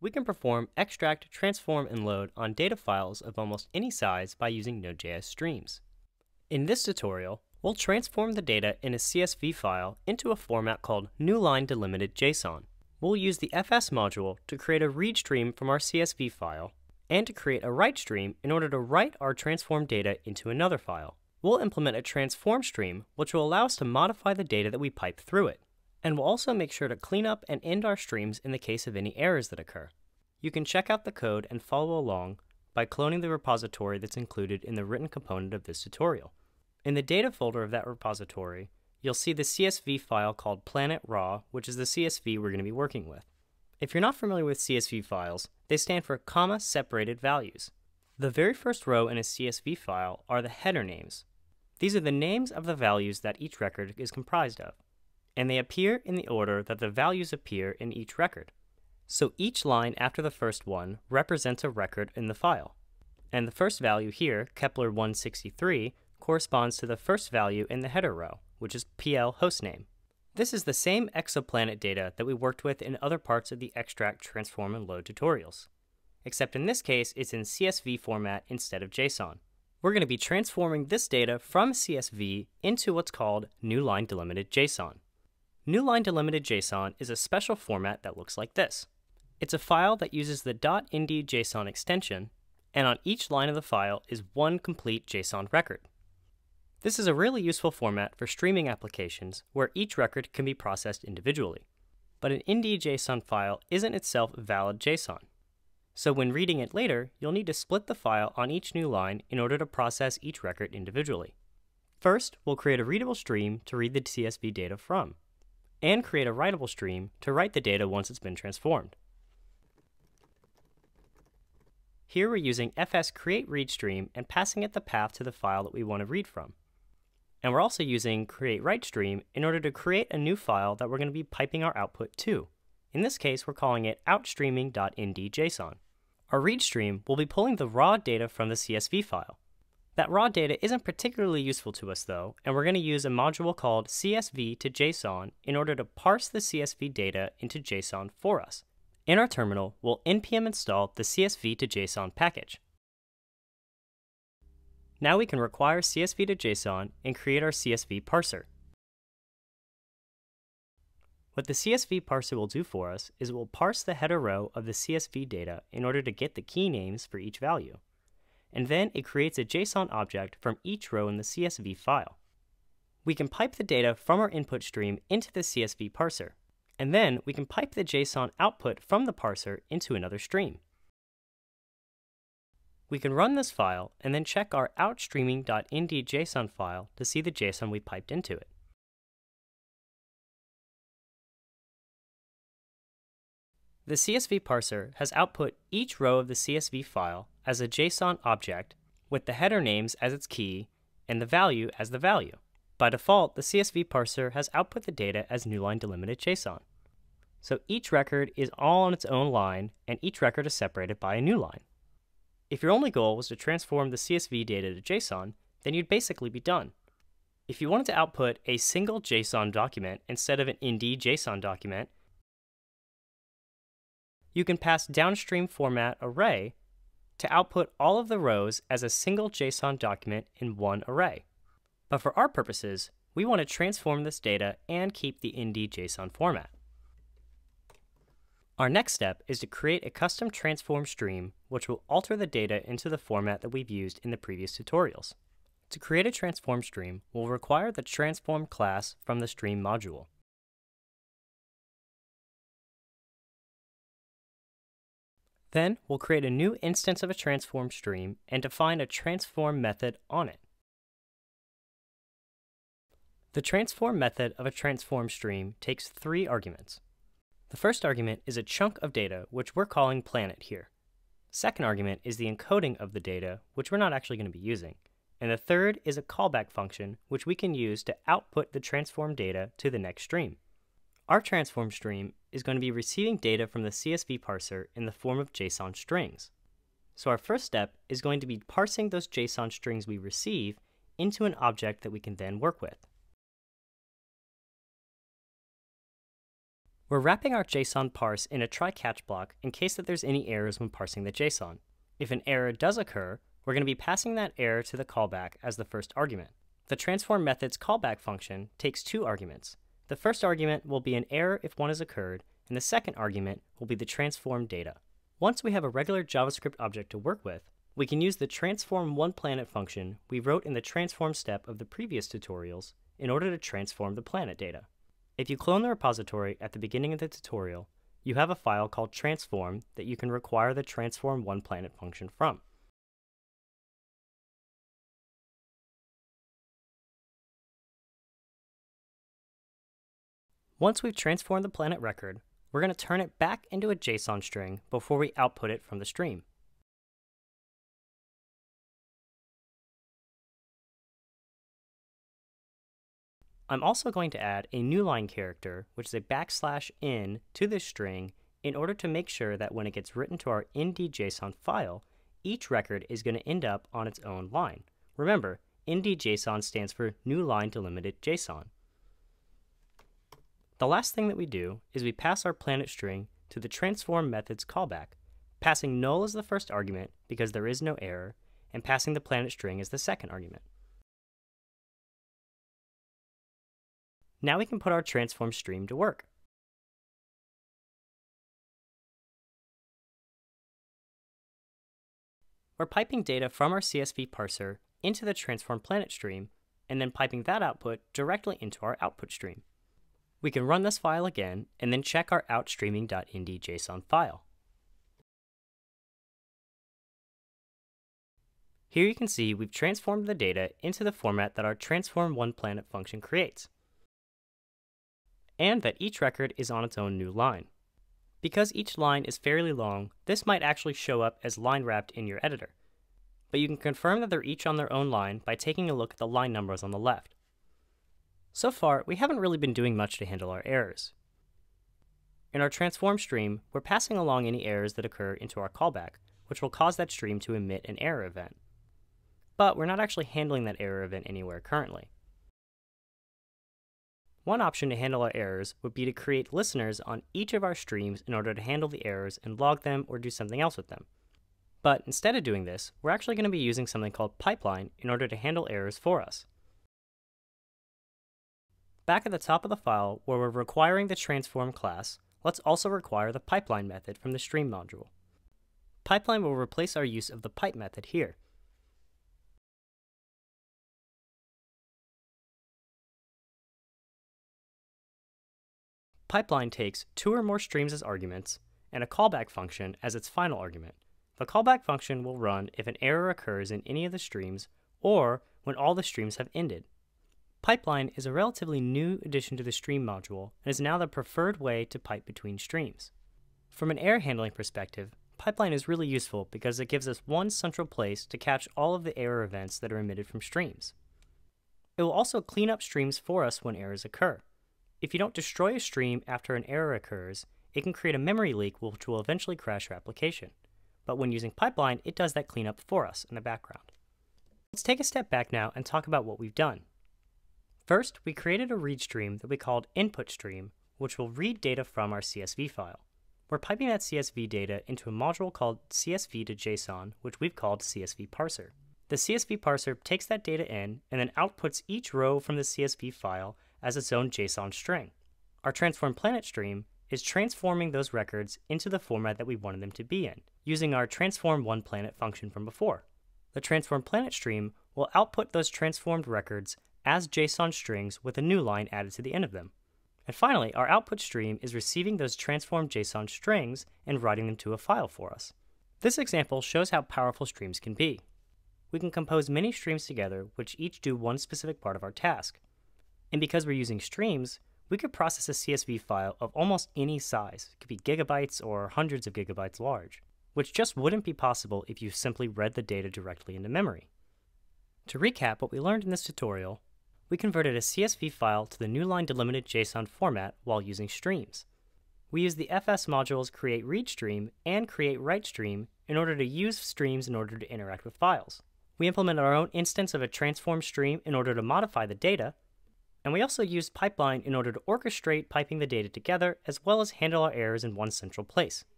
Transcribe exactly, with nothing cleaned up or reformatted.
We can perform extract, transform, and load on data files of almost any size by using Node.js streams. In this tutorial, we'll transform the data in a C S V file into a format called New Line Delimited Json. We'll use the F S module to create a read stream from our C S V file and to create a write stream in order to write our transformed data into another file. We'll implement a transform stream which will allow us to modify the data that we pipe through it. And we'll also make sure to clean up and end our streams in the case of any errors that occur. You can check out the code and follow along by cloning the repository that's included in the written component of this tutorial. In the data folder of that repository, you'll see the C S V file called planet_raw, which is the C S V we're going to be working with. If you're not familiar with C S V files, they stand for comma-separated values. The very first row in a C S V file are the header names. These are the names of the values that each record is comprised of, and they appear in the order that the values appear in each record. So each line after the first one represents a record in the file. And the first value here, Kepler one sixty-three, corresponds to the first value in the header row, which is P L hostname. This is the same exoplanet data that we worked with in other parts of the extract, transform, and load tutorials. Except in this case, it's in C S V format instead of JSON. We're going to be transforming this data from C S V into what's called New Line Delimited Json. New Line Delimited Json is a special format that looks like this. It's a file that uses the .ind.json extension, and on each line of the file is one complete JSON record. This is a really useful format for streaming applications where each record can be processed individually. But an ind.json file isn't itself valid JSON. So when reading it later, you'll need to split the file on each new line in order to process each record individually. First, we'll create a readable stream to read the C S V data from, and create a writable stream to write the data once it's been transformed. Here we're using fs create read stream and passing it the path to the file that we want to read from. And we're also using create write stream in order to create a new file that we're going to be piping our output to. In this case, we're calling it outstreaming.ind.json. Our read stream will be pulling the raw data from the C S V file. That raw data isn't particularly useful to us though, and we're going to use a module called C S V to JSON in order to parse the C S V data into JSON for us. In our terminal, we'll npm install the C S V to JSON package. Now we can require C S V to JSON and create our C S V parser. What the C S V parser will do for us is it will parse the header row of the C S V data in order to get the key names for each value. And then it creates a JSON object from each row in the C S V file. We can pipe the data from our input stream into the C S V parser, and then we can pipe the JSON output from the parser into another stream. We can run this file and then check our outstreaming.ind.json file to see the JSON we piped into it. The C S V parser has output each row of the C S V file as a JSON object with the header names as its key and the value as the value. By default, the C S V parser has output the data as New Line Delimited Json. So each record is all on its own line, and each record is separated by a new line. If your only goal was to transform the C S V data to JSON, then you'd basically be done. If you wanted to output a single JSON document instead of an ind.json document, you can pass downstream format array to output all of the rows as a single JSON document in one array. But for our purposes, we want to transform this data and keep the ind.json format. Our next step is to create a custom transform stream which will alter the data into the format that we've used in the previous tutorials. To create a transform stream, we'll require the transform class from the stream module. Then we'll create a new instance of a transform stream and define a transform method on it. The transform method of a transform stream takes three arguments. The first argument is a chunk of data, which we're calling planet here. The second argument is the encoding of the data, which we're not actually going to be using. And the third is a callback function, which we can use to output the transform data to the next stream. Our transform stream is going to be receiving data from the C S V parser in the form of JSON strings. So our first step is going to be parsing those JSON strings we receive into an object that we can then work with. We're wrapping our JSON parse in a try-catch block in case that there's any errors when parsing the JSON. If an error does occur, we're going to be passing that error to the callback as the first argument. The transform method's callback function takes two arguments. The first argument will be an error if one has occurred, and the second argument will be the transform data. Once we have a regular JavaScript object to work with, we can use the transform one planet function we wrote in the transform step of the previous tutorials in order to transform the planet data. If you clone the repository at the beginning of the tutorial, you have a file called transform that you can require the transform one planet function from. Once we've transformed the planet record, we're going to turn it back into a JSON string before we output it from the stream. I'm also going to add a new line character, which is a backslash n, to this string in order to make sure that when it gets written to our nd.json file, each record is going to end up on its own line. Remember, nd.json stands for New Line Delimited JSON. The last thing that we do is we pass our planet string to the transform method's callback, passing null as the first argument because there is no error, and passing the planet string as the second argument. Now we can put our transform stream to work. We're piping data from our C S V parser into the transform planet stream, and then piping that output directly into our output stream. We can run this file again, and then check our outstreaming.nd.json file. Here you can see we've transformed the data into the format that our transform one planet function creates, and that each record is on its own new line. Because each line is fairly long, this might actually show up as line wrapped in your editor, but you can confirm that they're each on their own line by taking a look at the line numbers on the left. So far, we haven't really been doing much to handle our errors. In our transform stream, we're passing along any errors that occur into our callback, which will cause that stream to emit an error event. But we're not actually handling that error event anywhere currently. One option to handle our errors would be to create listeners on each of our streams in order to handle the errors and log them or do something else with them. But instead of doing this, we're actually going to be using something called pipeline in order to handle errors for us. Back at the top of the file, where we're requiring the transform class, let's also require the pipeline method from the stream module. Pipeline will replace our use of the pipe method here. Pipeline takes two or more streams as arguments and a callback function as its final argument. The callback function will run if an error occurs in any of the streams or when all the streams have ended. Pipeline is a relatively new addition to the stream module and is now the preferred way to pipe between streams. From an error handling perspective, Pipeline is really useful because it gives us one central place to catch all of the error events that are emitted from streams. It will also clean up streams for us when errors occur. If you don't destroy a stream after an error occurs, it can create a memory leak which will eventually crash your application. But when using Pipeline, it does that cleanup for us in the background. Let's take a step back now and talk about what we've done. First, we created a read stream that we called input stream, which will read data from our C S V file. We're piping that C S V data into a module called C S V to JSON, which we've called C S V parser. The C S V parser takes that data in and then outputs each row from the C S V file as its own JSON string. Our transform planet stream is transforming those records into the format that we wanted them to be in, using our transform one planet function from before. The transform planet stream will output those transformed records as JSON strings with a new line added to the end of them. And finally, our output stream is receiving those transformed JSON strings and writing them to a file for us. This example shows how powerful streams can be. We can compose many streams together which each do one specific part of our task. And because we're using streams, we could process a C S V file of almost any size. It could be gigabytes or hundreds of gigabytes large, which just wouldn't be possible if you simply read the data directly into memory. To recap what we learned in this tutorial, we converted a C S V file to the New Line Delimited JSON format while using streams. We used the F S modules createReadStream and createWriteStream in order to use streams in order to interact with files. We implemented our own instance of a transform stream in order to modify the data, And we also used pipeline in order to orchestrate piping the data together as well as handle our errors in one central place.